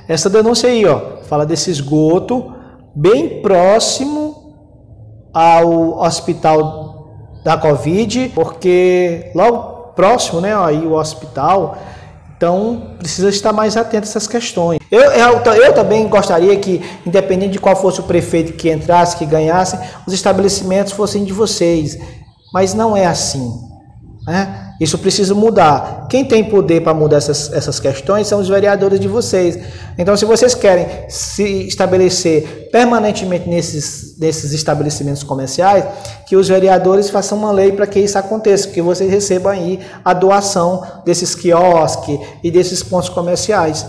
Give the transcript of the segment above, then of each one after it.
Essa denúncia aí, ó, fala desse esgoto bem próximo ao hospital da Covid, porque logo próximo, né, aí o hospital, então precisa estar mais atento a essas questões. Eu também gostaria que, independente de qual fosse o prefeito que entrasse, que ganhasse, os estabelecimentos fossem de vocês, mas não é assim, né? Isso precisa mudar. Quem tem poder para mudar essas questões são os vereadores de vocês. Então, se vocês querem se estabelecer permanentemente nesses estabelecimentos comerciais, que os vereadores façam uma lei para que isso aconteça, que vocês recebam aí a doação desses quiosques e desses pontos comerciais.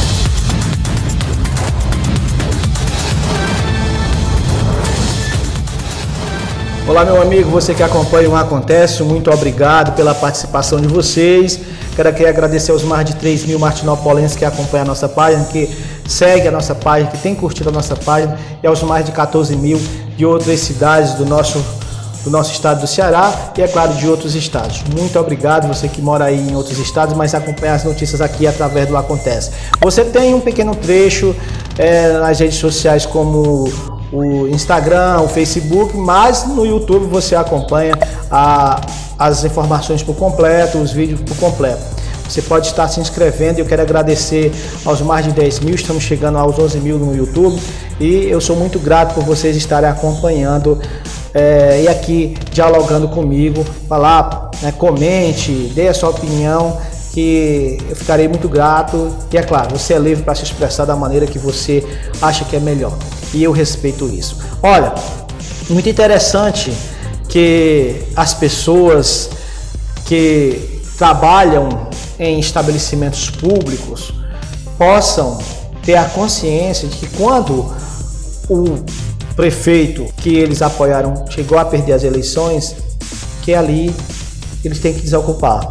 Olá, meu amigo, você que acompanha o Acontece, muito obrigado pela participação de vocês. Quero aqui agradecer aos mais de 3 mil martinopolenses que acompanham a nossa página, que seguem a nossa página, que tem curtido a nossa página, e aos mais de 14 mil de outras cidades do nosso estado do Ceará e, é claro, de outros estados. Muito obrigado, você que mora aí em outros estados, mas acompanha as notícias aqui através do Acontece. Você tem um pequeno trecho nas redes sociais como o Instagram, o Facebook, mas no YouTube você acompanha as informações por completo, os vídeos por completo. Você pode estar se inscrevendo. Eu quero agradecer aos mais de 10 mil, estamos chegando aos 11 mil no YouTube, e eu sou muito grato por vocês estarem acompanhando e aqui dialogando comigo. Falar, né, comente, dê a sua opinião, que eu ficarei muito grato. E é claro, você é livre para se expressar da maneira que você acha que é melhor, e eu respeito isso. Olha, muito interessante que as pessoas que trabalham em estabelecimentos públicos possam ter a consciência de que quando o prefeito que eles apoiaram chegou a perder as eleições, que ali eles têm que desocupar.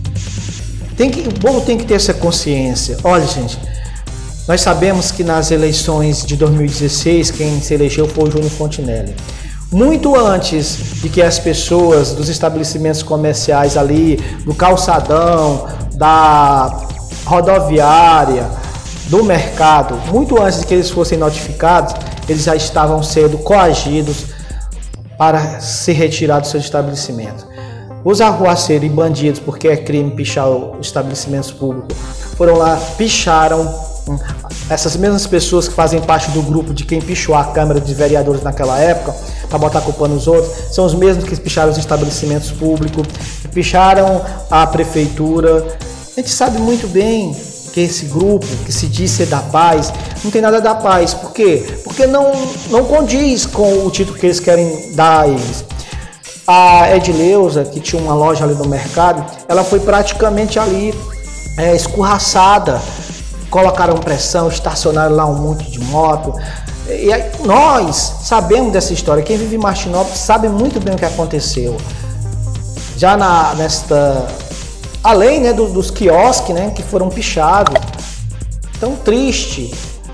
O povo tem que ter essa consciência. Olha, gente, nós sabemos que nas eleições de 2016, quem se elegeu foi o Júnior Fontinelli. Muito antes de que as pessoas dos estabelecimentos comerciais ali, do calçadão, da rodoviária, do mercado, muito antes de que eles fossem notificados, eles já estavam sendo coagidos para se retirar dos seus estabelecimentos. Os arruaceiros e bandidos, porque é crime pichar os estabelecimentos públicos, foram lá, picharam. Essas mesmas pessoas que fazem parte do grupo de quem pichou a Câmara de Vereadores naquela época, para botar a culpa nos outros, são os mesmos que picharam os estabelecimentos públicos, que picharam a prefeitura. A gente sabe muito bem que esse grupo, que se diz ser da paz, não tem nada da paz. Por quê? Porque não condiz com o título que eles querem dar a eles. A Edileuza, que tinha uma loja ali no mercado, ela foi praticamente ali escorraçada. Colocaram pressão, estacionaram lá um monte de moto. E aí, nós sabemos dessa história. Quem vive em Martinópolis sabe muito bem o que aconteceu. Já além, né, dos quiosques, né, que foram pichados. Então, triste.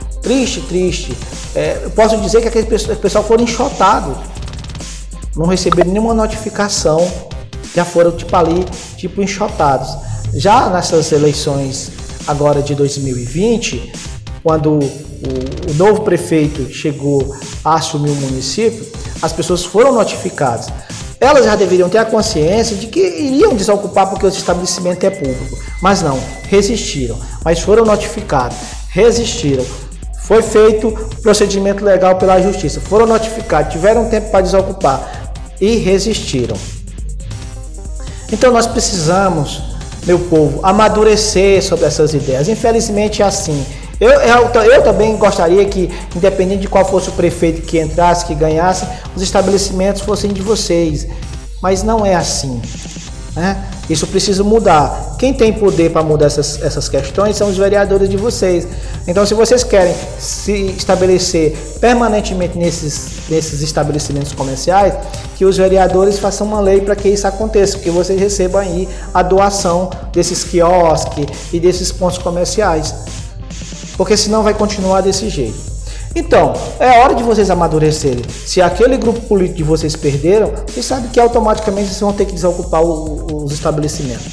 Eu posso dizer que aquele pessoal foram enxotados. Não receberam nenhuma notificação. Já foram tipo enxotados. Já nessas eleições agora de 2020, quando o novo prefeito chegou a assumir o município, as pessoas foram notificadas. Elas já deveriam ter a consciência de que iriam desocupar porque o estabelecimento é público, mas não, resistiram, mas foram notificados, resistiram. Foi feito procedimento legal pela justiça, foram notificados, tiveram tempo para desocupar e resistiram. Então nós precisamos, meu povo, amadurecer sobre essas ideias. Infelizmente é assim. Eu também gostaria que, independente de qual fosse o prefeito que entrasse, que ganhasse, os estabelecimentos fossem de vocês. Mas não é assim, né? Isso precisa mudar. Quem tem poder para mudar essas questões são os vereadores de vocês. Então, se vocês querem se estabelecer permanentemente nesses estabelecimentos comerciais, que os vereadores façam uma lei para que isso aconteça, que vocês recebam aí a doação desses quiosques e desses pontos comerciais. Porque senão vai continuar desse jeito. Então, é hora de vocês amadurecerem. Se aquele grupo político de vocês perderam, vocês sabem que automaticamente vocês vão ter que desocupar os estabelecimentos.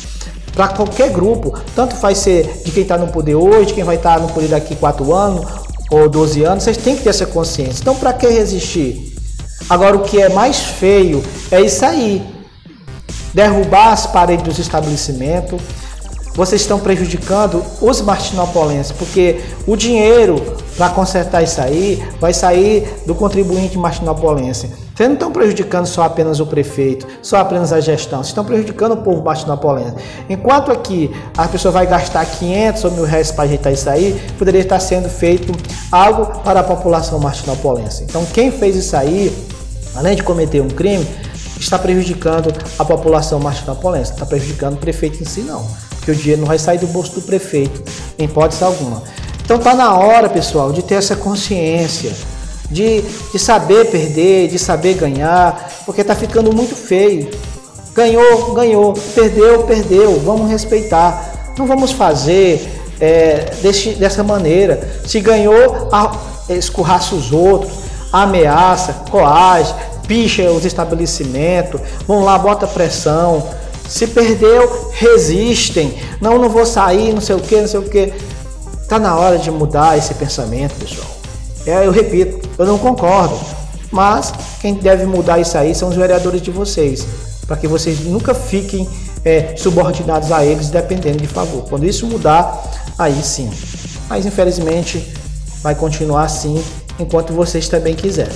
para qualquer grupo, tanto faz ser de quem está no poder hoje, de quem vai estar no poder daqui 4 anos ou 12 anos, vocês têm que ter essa consciência. Então, para que resistir? Agora, o que é mais feio é isso aí, derrubar as paredes dos estabelecimentos. Vocês estão prejudicando os martinopolenses, porque o dinheiro para consertar isso aí vai sair do contribuinte martinopolense. Vocês não estão prejudicando só apenas o prefeito, só apenas a gestão, vocês estão prejudicando o povo martinopolense. Enquanto aqui a pessoa vai gastar 500 ou 1.000 reais para ajeitar isso aí, poderia estar sendo feito algo para a população martinopolense. Então quem fez isso aí, além de cometer um crime, está prejudicando a população martinopolense, está prejudicando o prefeito em si não, porque o dinheiro não vai sair do bolso do prefeito, em hipótese alguma. Então está na hora, pessoal, de ter essa consciência, de saber perder, de saber ganhar, porque está ficando muito feio. Ganhou, ganhou, perdeu, perdeu, vamos respeitar. Não vamos fazer dessa maneira. Se ganhou, escorraça os outros, ameaça, coage, picha os estabelecimentos, vão lá, bota pressão. Se perdeu, resistem. Não vou sair, não sei o que, não sei o que. Está na hora de mudar esse pensamento, pessoal. Eu repito, eu não concordo, mas quem deve mudar isso aí são os vereadores de vocês, para que vocês nunca fiquem subordinados a eles, dependendo de favor. Quando isso mudar, aí sim. Mas infelizmente vai continuar assim, enquanto vocês também quiserem.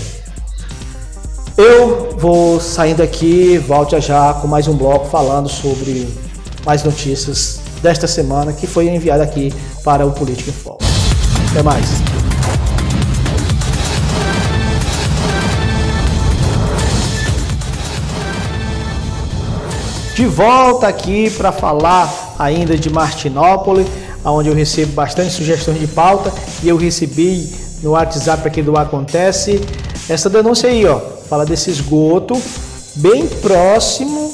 Eu vou saindo aqui, volto já com mais um bloco falando sobre mais notícias desta semana que foi enviada aqui para o Política em Foco. Até mais. De volta aqui para falar ainda de Martinópolis, onde eu recebo bastante sugestões de pauta e eu recebi no WhatsApp aqui do Acontece essa denúncia aí, ó, fala desse esgoto bem próximo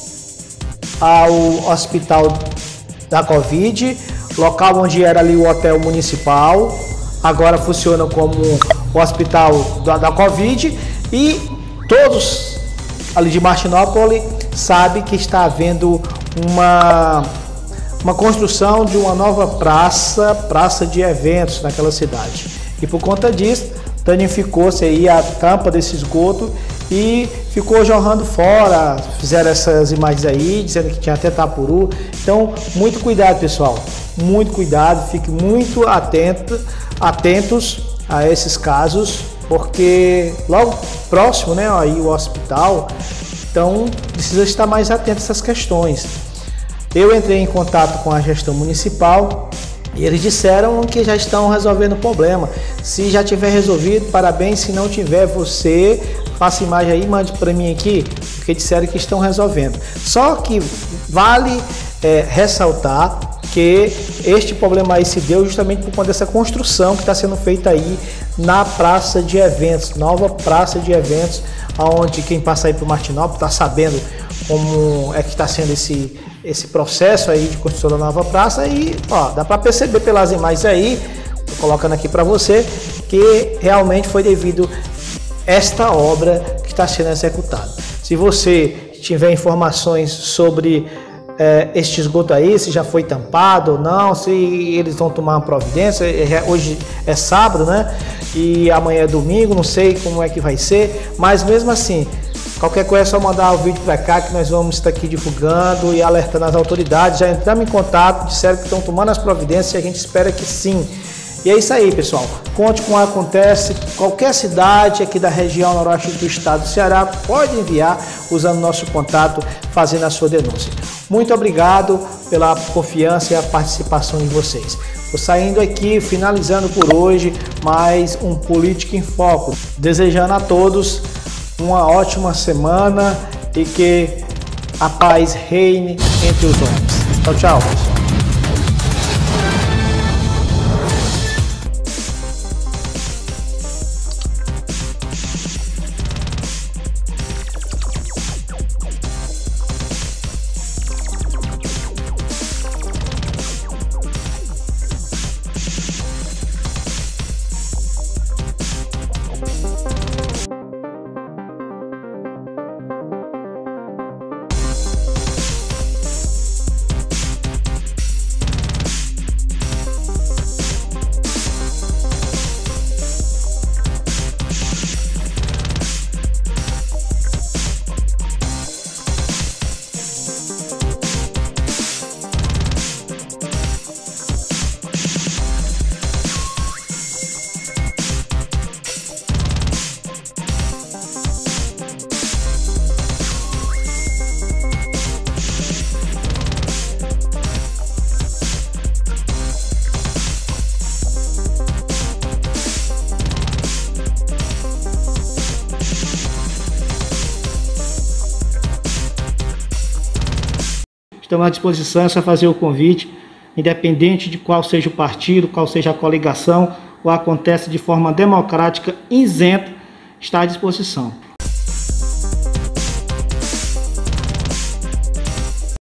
ao hospital da Covid, local onde era ali o hotel municipal, agora funciona como o hospital da Covid e todos ali de Martinópolis sabem que está havendo uma construção de uma nova praça de eventos naquela cidade. E por conta disso, danificou-se aí a tampa desse esgoto e ficou jorrando fora. Fizeram essas imagens aí, dizendo que tinha até tapuru. Então, muito cuidado, pessoal. Muito cuidado, fiquem muito atentos a esses casos, porque logo próximo, né, aí o hospital, então precisa estar mais atento a essas questões. Eu entrei em contato com a gestão municipal e eles disseram que já estão resolvendo o problema. Se já tiver resolvido, parabéns. Se não tiver, você faça imagem aí, mande para mim aqui, porque disseram que estão resolvendo. Só que vale ressaltar que este problema aí se deu justamente por conta dessa construção que está sendo feita aí na praça de eventos, nova praça de eventos, onde quem passa aí para o Martinópolis está sabendo como é que está sendo esse processo aí de construção da nova praça. E ó, dá para perceber pelas imagens aí, tô colocando aqui para você, que realmente foi devido esta obra que está sendo executada. Se você tiver informações sobre este esgoto aí, se já foi tampado ou não, se eles vão tomar uma providência, hoje é sábado, né? E amanhã é domingo, não sei como é que vai ser, mas mesmo assim, qualquer coisa é só mandar o vídeo para cá que nós vamos estar aqui divulgando e alertando as autoridades. Já entramos em contato, disseram que estão tomando as providências e a gente espera que sim. E é isso aí, pessoal. Conte com o Acontece. Qualquer cidade aqui da região noroeste do estado do Ceará pode enviar usando nosso contato, fazendo a sua denúncia. Muito obrigado pela confiança e a participação de vocês. Estou saindo aqui, finalizando por hoje mais um Política em Foco. Desejando a todos uma ótima semana e que a paz reine entre os homens. Tchau, tchau, pessoal. Estamos à disposição, é só fazer o convite, independente de qual seja o partido, qual seja a coligação, ou acontece de forma democrática, isenta, está à disposição.